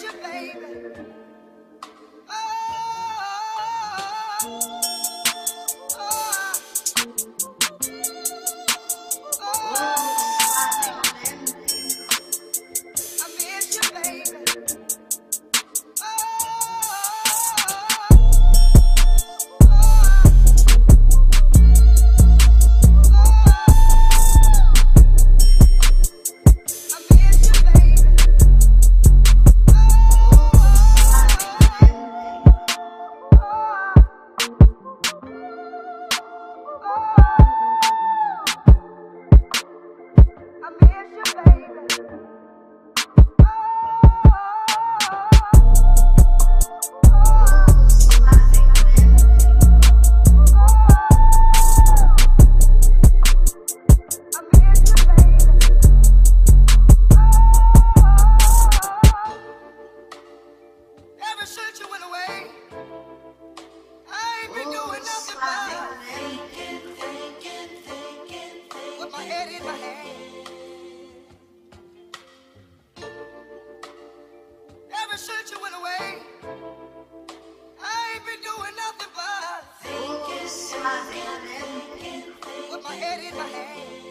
you, baby. Oh, oh, I miss you, baby. Since you went away, I ain't been doing nothing but with my head in my hand. Ever since you went away, I ain't been doing nothing but with my head in my hand.